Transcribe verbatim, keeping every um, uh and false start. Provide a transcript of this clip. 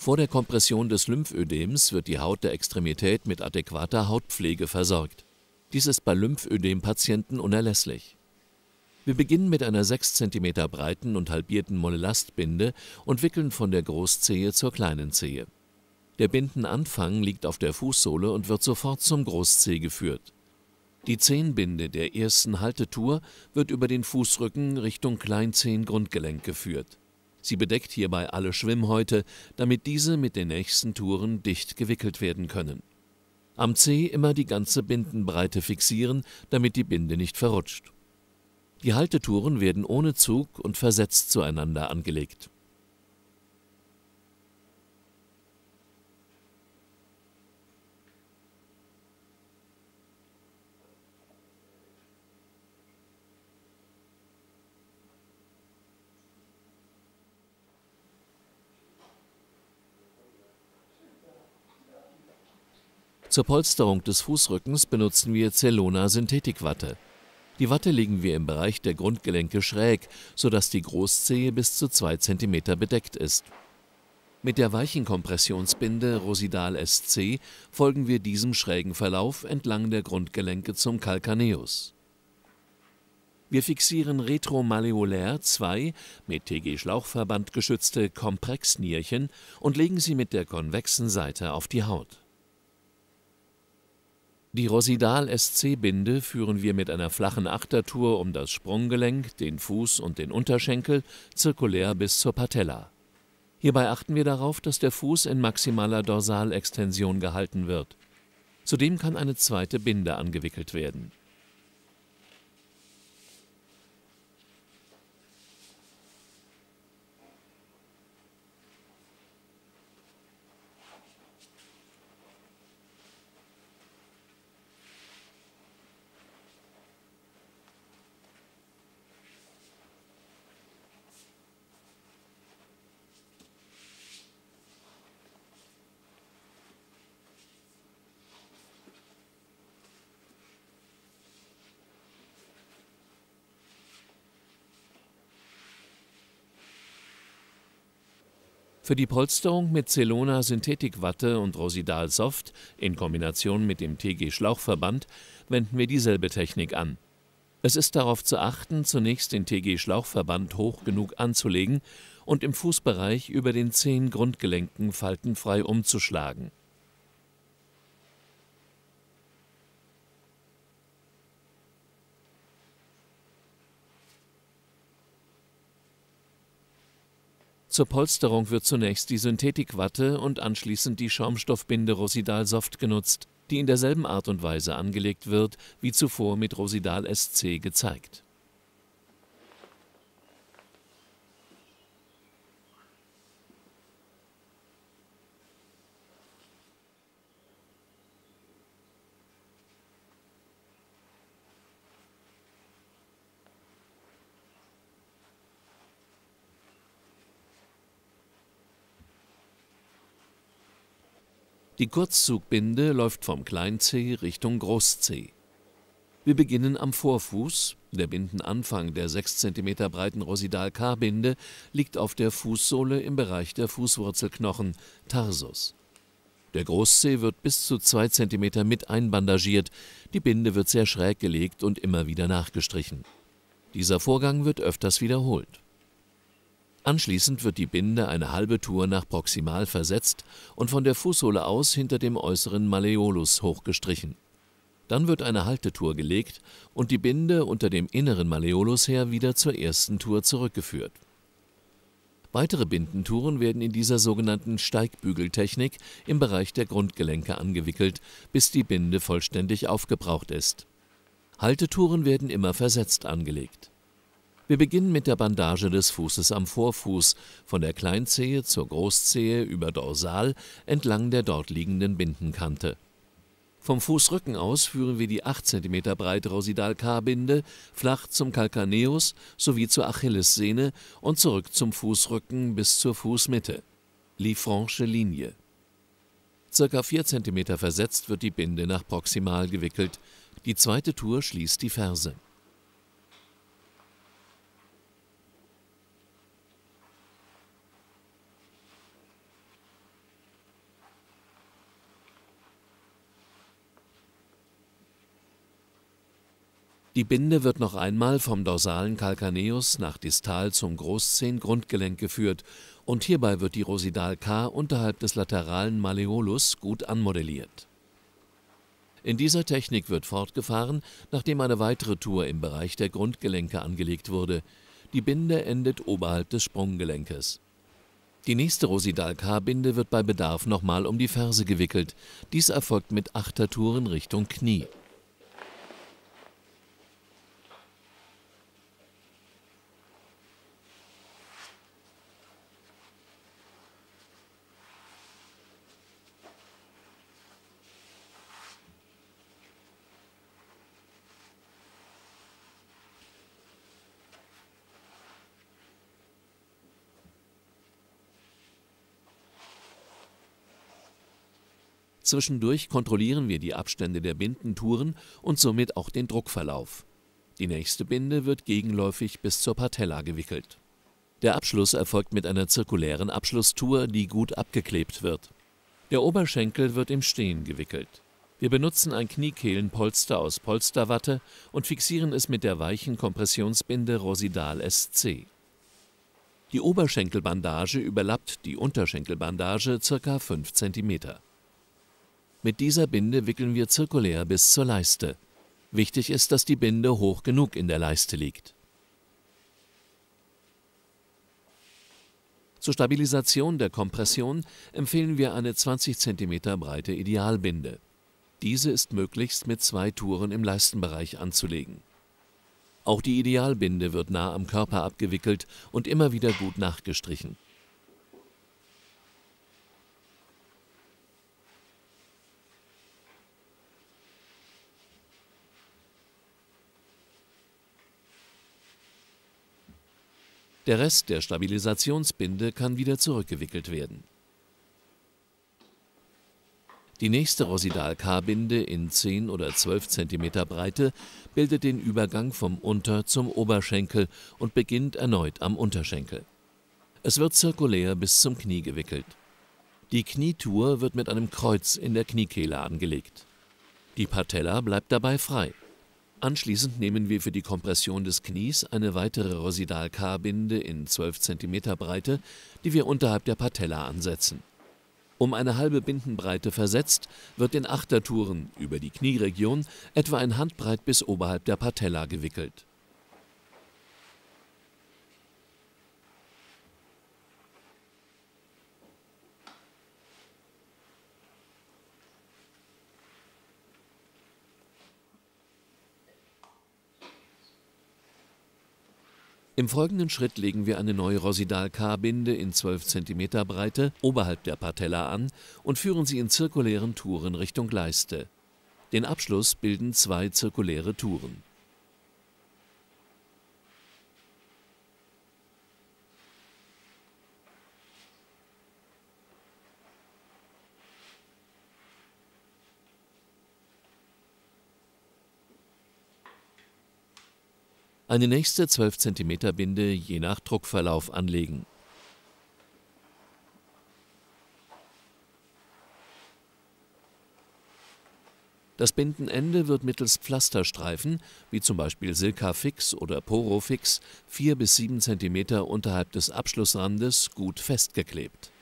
Vor der Kompression des Lymphödems wird die Haut der Extremität mit adäquater Hautpflege versorgt. Dies ist bei Lymphödem-Patienten unerlässlich. Wir beginnen mit einer sechs Zentimeter breiten und halbierten Molelastbinde und wickeln von der Großzehe zur kleinen Zehe. Der Bindenanfang liegt auf der Fußsohle und wird sofort zum Großzeh geführt. Die Zehenbinde der ersten Haltetour wird über den Fußrücken Richtung Kleinzehengrundgelenk geführt. Sie bedeckt hierbei alle Schwimmhäute, damit diese mit den nächsten Touren dicht gewickelt werden können. Am Zeh immer die ganze Bindenbreite fixieren, damit die Binde nicht verrutscht. Die Haltetouren werden ohne Zug und versetzt zueinander angelegt. Zur Polsterung des Fußrückens benutzen wir Cellona-Synthetikwatte. Die Watte legen wir im Bereich der Grundgelenke schräg, sodass die Großzehe bis zu zwei Zentimeter bedeckt ist. Mit der weichen Kompressionsbinde Rosidal S C folgen wir diesem schrägen Verlauf entlang der Grundgelenke zum Calcaneus. Wir fixieren retromalleolär zwei mit T G-Schlauchverband geschützte Komprexnierchen und legen sie mit der konvexen Seite auf die Haut. Die Rosidal S C-Binde führen wir mit einer flachen Achtertour um das Sprunggelenk, den Fuß und den Unterschenkel zirkulär bis zur Patella. Hierbei achten wir darauf, dass der Fuß in maximaler Dorsalextension gehalten wird. Zudem kann eine zweite Binde angewickelt werden. Für die Polsterung mit Cellona-Synthetikwatte und Rosidal Soft in Kombination mit dem T G-Schlauchverband wenden wir dieselbe Technik an. Es ist darauf zu achten, zunächst den T G-Schlauchverband hoch genug anzulegen und im Fußbereich über den Zehengrundgelenken faltenfrei umzuschlagen. Zur Polsterung wird zunächst die Synthetikwatte und anschließend die Schaumstoffbinde Rosidal Soft genutzt, die in derselben Art und Weise angelegt wird, wie zuvor mit Rosidal S C gezeigt. Die Kurzzugbinde läuft vom Kleinzeh Richtung Großzeh. Wir beginnen am Vorfuß. Der Bindenanfang der sechs Zentimeter breiten Rosidal-K-Binde liegt auf der Fußsohle im Bereich der Fußwurzelknochen, Tarsus. Der Großzeh wird bis zu zwei Zentimeter mit einbandagiert, die Binde wird sehr schräg gelegt und immer wieder nachgestrichen. Dieser Vorgang wird öfters wiederholt. Anschließend wird die Binde eine halbe Tour nach proximal versetzt und von der Fußsohle aus hinter dem äußeren Malleolus hochgestrichen. Dann wird eine Haltetour gelegt und die Binde unter dem inneren Malleolus her wieder zur ersten Tour zurückgeführt. Weitere Bindentouren werden in dieser sogenannten Steigbügeltechnik im Bereich der Grundgelenke angewickelt, bis die Binde vollständig aufgebraucht ist. Haltetouren werden immer versetzt angelegt. Wir beginnen mit der Bandage des Fußes am Vorfuß, von der Kleinzehe zur Großzehe über Dorsal entlang der dort liegenden Bindenkante. Vom Fußrücken aus führen wir die acht Zentimeter breite Rosidal-K-Binde flach zum Calcaneus sowie zur Achillessehne und zurück zum Fußrücken bis zur Fußmitte. Livranche Linie. Circa vier Zentimeter versetzt wird die Binde nach proximal gewickelt. Die zweite Tour schließt die Ferse. Die Binde wird noch einmal vom dorsalen Calcaneus nach distal zum Großzehengrundgelenk geführt und hierbei wird die Rosidal K unterhalb des lateralen Malleolus gut anmodelliert. In dieser Technik wird fortgefahren, nachdem eine weitere Tour im Bereich der Grundgelenke angelegt wurde. Die Binde endet oberhalb des Sprunggelenkes. Die nächste Rosidal K-Binde wird bei Bedarf nochmal um die Ferse gewickelt. Dies erfolgt mit Achtertouren Richtung Knie. Zwischendurch kontrollieren wir die Abstände der Bindentouren und somit auch den Druckverlauf. Die nächste Binde wird gegenläufig bis zur Patella gewickelt. Der Abschluss erfolgt mit einer zirkulären Abschlusstour, die gut abgeklebt wird. Der Oberschenkel wird im Stehen gewickelt. Wir benutzen ein Kniekehlenpolster aus Polsterwatte und fixieren es mit der weichen Kompressionsbinde Rosidal S C. Die Oberschenkelbandage überlappt die Unterschenkelbandage ca. fünf Zentimeter. Mit dieser Binde wickeln wir zirkulär bis zur Leiste. Wichtig ist, dass die Binde hoch genug in der Leiste liegt. Zur Stabilisation der Kompression empfehlen wir eine zwanzig Zentimeter breite Idealbinde. Diese ist möglichst mit zwei Touren im Leistenbereich anzulegen. Auch die Idealbinde wird nah am Körper abgewickelt und immer wieder gut nachgestrichen. Der Rest der Stabilisationsbinde kann wieder zurückgewickelt werden. Die nächste Rosidal K-Binde in zehn oder zwölf Zentimeter Breite bildet den Übergang vom Unter- zum Oberschenkel und beginnt erneut am Unterschenkel. Es wird zirkulär bis zum Knie gewickelt. Die Knietour wird mit einem Kreuz in der Kniekehle angelegt. Die Patella bleibt dabei frei. Anschließend nehmen wir für die Kompression des Knies eine weitere Rosidal K-Binde in zwölf Zentimeter Breite, die wir unterhalb der Patella ansetzen. Um eine halbe Bindenbreite versetzt, wird in Achtertouren über die Knieregion etwa ein Handbreit bis oberhalb der Patella gewickelt. Im folgenden Schritt legen wir eine neue Rosidal K-Binde in zwölf Zentimeter Breite oberhalb der Patella an und führen sie in zirkulären Touren Richtung Leiste. Den Abschluss bilden zwei zirkuläre Touren. Eine nächste zwölf Zentimeter Binde je nach Druckverlauf anlegen. Das Bindenende wird mittels Pflasterstreifen, wie zum Beispiel Silka-Fix oder Porofix, vier bis sieben Zentimeter unterhalb des Abschlussrandes gut festgeklebt.